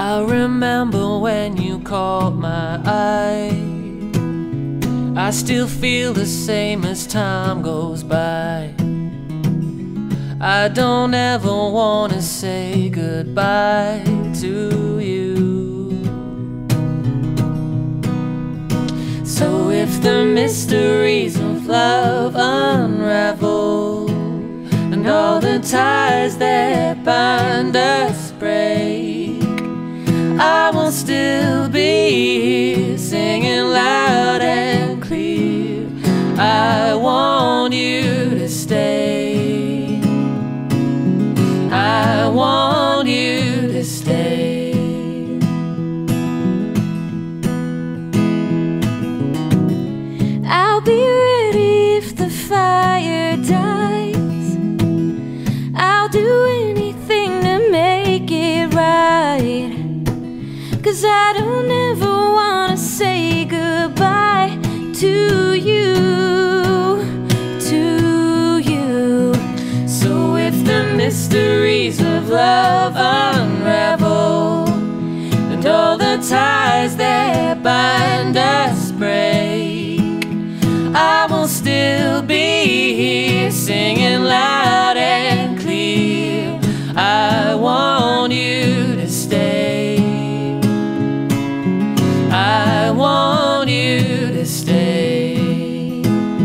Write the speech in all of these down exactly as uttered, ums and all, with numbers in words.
I remember when you caught my eye. I still feel the same as time goes by. I don't ever wanna say goodbye to you. So if the mysteries of love unravel, and all the ties that bind us break, I will still be here singing loud and clear. I want you to stay. I want you to stay. I'll be ready if the fire dies. I'll do anything to make it right, 'cause I don't ever wanna say goodbye to you, to you. So if the mysteries of love unravel, and all the ties that bind us break, I will still be here singing loud and clear. I want you to stay. I want you to stay.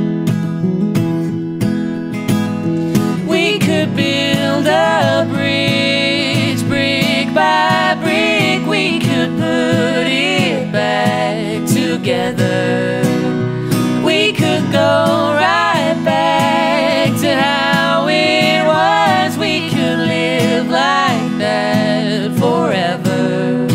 We could build a bridge, brick by brick. We could put it back together. We could go right back to how it was. We could live like that forever.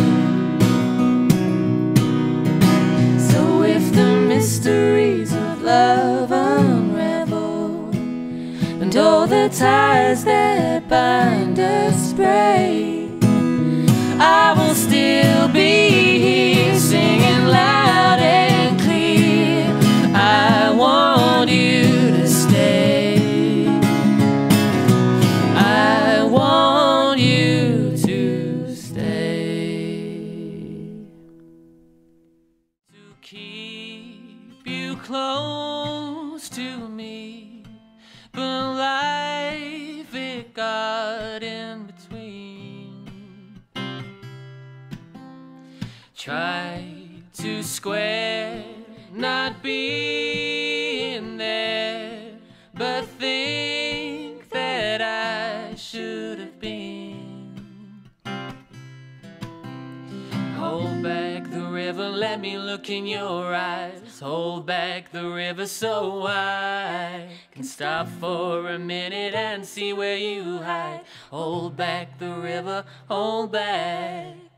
So if the mysteries of love unravel, and all the ties that bind us break, I will still be here singing loud and clear. I want you to stay. I want you to stay. To keep you close to me, but life, it got in between. Try to square not being there, but think that I should have been. Hold back the river, let me look in your eyes. Hold back the river so I can stop for a minute and see where you hide. Hold back the river, hold back.